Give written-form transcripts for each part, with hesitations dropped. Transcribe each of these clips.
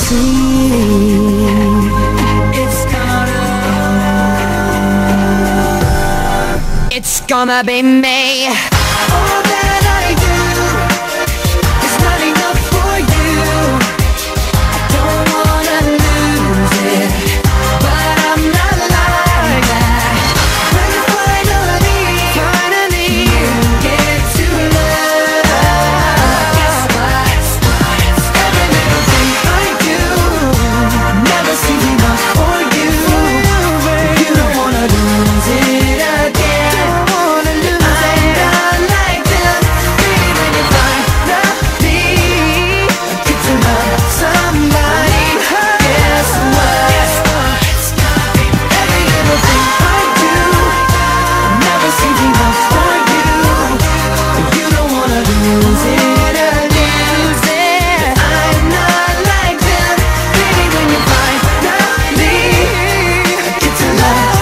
see. It's gonna be me. All that I do is not enough for you. I don't wanna lose it, but I'm not like that. When you finally you get to love, guess what? Every little thing I do never seems enough for you. You don't wanna lose it again.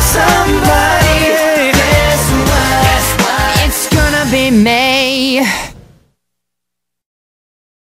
May